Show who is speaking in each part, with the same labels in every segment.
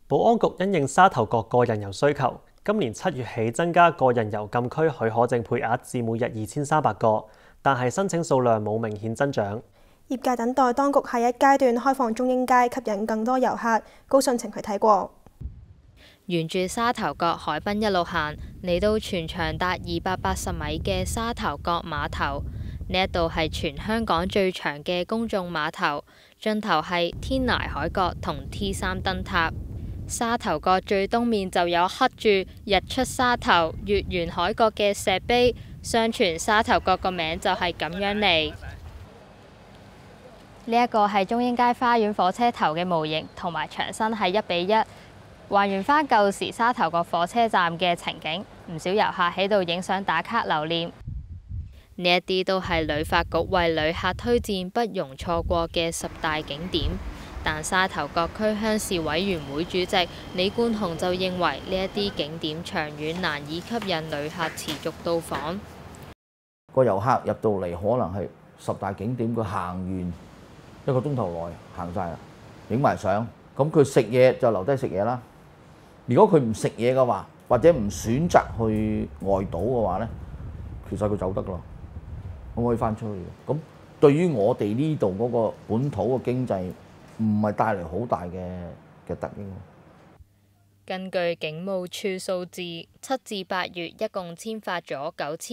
Speaker 1: 保安局因應沙頭角個人遊需求，今年7月起增加個人遊禁區許可證配額至每日2300個，但係申請數量冇明顯增長。
Speaker 2: 業界等待當局下一階段開放中英街，吸引更多遊客。高信晴去睇過。
Speaker 3: 沿住沙頭角海濱一路行，嚟到全長達280米嘅沙頭角碼頭。呢一度係全香港最長嘅公眾碼頭，盡頭係天涯海角同 T3 燈塔。沙頭角最東面就有刻住日出沙頭、月圓海角嘅石碑，相傳沙頭角個名就係咁樣嚟。呢一個係中英街花園火車頭嘅模型，同埋牆身係1:1，還原翻舊時沙頭角火車站嘅情景。唔少遊客喺度影相打卡留念。呢一啲都係旅發局為旅客推薦不容錯過嘅10大景點。但沙頭角區鄉事委員會主席李冠雄就認為呢一啲景點長遠難以吸引旅客持續到訪。
Speaker 4: 個遊客入到嚟可能係10大景點，佢行完1個鐘頭內行晒啦，影埋相。咁佢食嘢就留低食嘢啦。如果佢唔食嘢嘅話，或者唔選擇去外島嘅話呢，其實佢走得咯，咁可以翻出去。咁對於我哋呢度嗰個本土嘅經濟，唔係帶嚟好大嘅得益。
Speaker 3: 根據警務處數字，7至8月一共簽發咗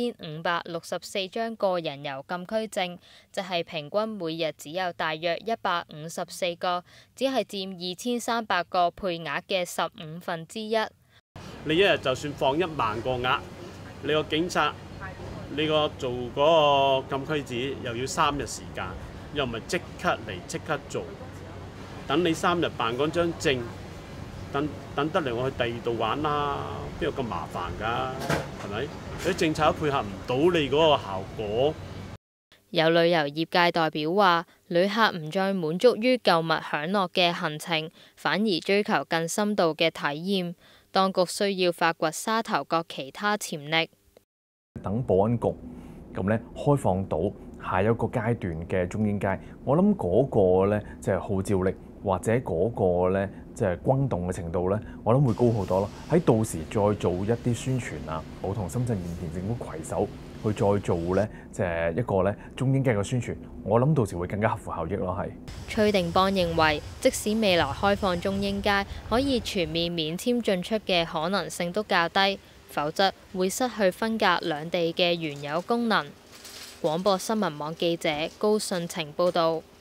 Speaker 3: 9564張個人遊禁區證，即係平均每日只有大約154個，只係佔2300個配額嘅1/15。
Speaker 5: 你一日就算放1萬個額，你個警察，你個做嗰個禁區紙又要3日時間，又唔係即刻嚟即刻做，等你3日辦嗰張證。等得嚟我去第2度玩啦，邊有咁麻煩㗎？係咪？啲政策都配合唔到你嗰個效果。
Speaker 3: 有旅遊業界代表話，旅客唔再滿足於購物享樂嘅行程，反而追求更深度嘅體驗。當局需要發掘沙頭角其他潛力。
Speaker 6: 等保安局咁咧開放到下一個階段嘅中英街，我諗嗰個咧就係號召力，或者嗰個咧即係轟動嘅程度咧，我諗會高好多咯。喺到時再做一啲宣傳啊，我同深圳現田政府攜手去再做咧，即係一個咧中英街嘅宣傳，我諗到時會更加合乎效益咯。係。
Speaker 3: 崔定邦認為，即使未來開放中英街，可以全面免簽進出嘅可能性都較低，否則會失去分隔兩地嘅原有功能。廣播新聞網記者高信晴報導。